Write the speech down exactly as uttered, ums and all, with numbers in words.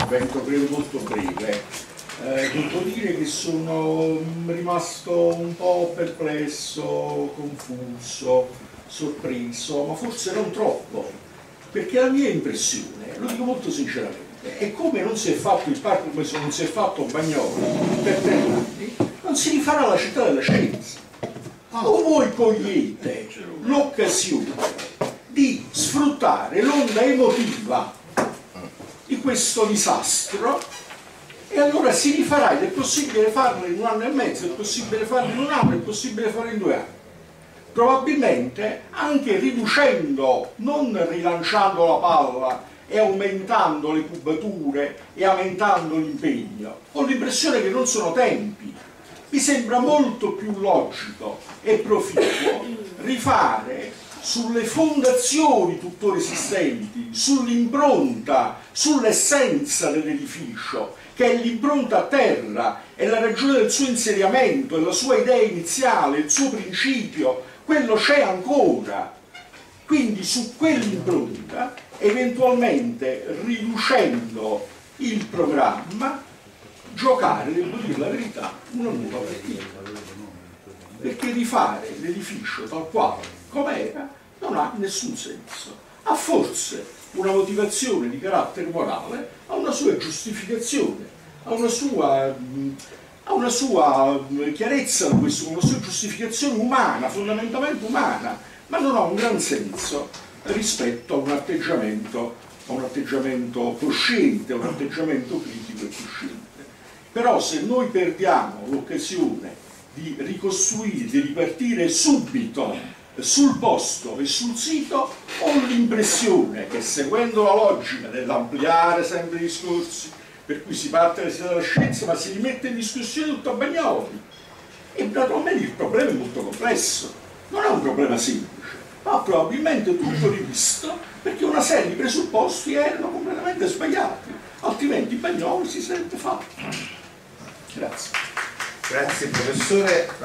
intervento credo molto breve. Eh, devo dire che sono rimasto un po' perplesso, confuso, sorpreso, ma forse non troppo, perché la mia impressione, lo dico molto sinceramente, è come non si è fatto il parco, come non si è fatto Bagnoli per trenta anni, non si rifarà la città della scienza. O voi cogliete l'occasione di sfruttare l'onda emotiva di questo disastro e allora si rifarà, ed è possibile farlo in un anno e mezzo, è possibile farlo in un anno, è possibile farlo in due anni. Probabilmente anche riducendo, non rilanciando la palla e aumentando le cubature e aumentando l'impegno. Ho l'impressione che non sono tempi. Mi sembra molto più logico e proficuo rifare sulle fondazioni tuttora esistenti, sull'impronta, sull'essenza dell'edificio, che è l'impronta a terra, è la ragione del suo insediamento, è la sua idea iniziale, il suo principio, quello c'è ancora. Quindi su quell'impronta, eventualmente riducendo il programma, giocare, devo dire la verità, una nuova partita. Perché rifare l'edificio tal quale, come era, non ha nessun senso. Ha forse una motivazione di carattere morale, ha una sua giustificazione, ha una sua, ha una sua chiarezza, una sua giustificazione umana, fondamentalmente umana, ma non ha un gran senso rispetto a un atteggiamento, a un atteggiamento cosciente, a un atteggiamento critico e cosciente. Però se noi perdiamo l'occasione di ricostruire, di ripartire subito sul posto e sul sito, ho l'impressione che, seguendo la logica dell'ampliare sempre i discorsi, per cui si parte dalla scienza ma si rimette in discussione tutto a Bagnoli, e naturalmente il problema è molto complesso, non è un problema semplice, ma probabilmente tutto rivisto perché una serie di presupposti erano completamente sbagliati, altrimenti Bagnoli si sarebbe fatto. Grazie. Grazie professore.